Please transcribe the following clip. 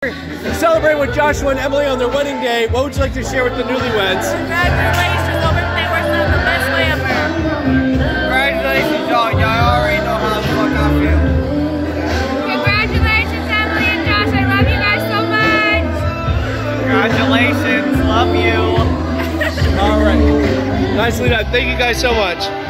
Celebrate with Joshua and Emily on their wedding day. What would you like to share with the newlyweds? Congratulations, hope everything works out the best way ever. Congratulations, y'all. Y'all already know how the fuck I feel. Congratulations, Emily and Josh. I love you guys so much. Congratulations. Love you. All right. Nicely done. Thank you guys so much.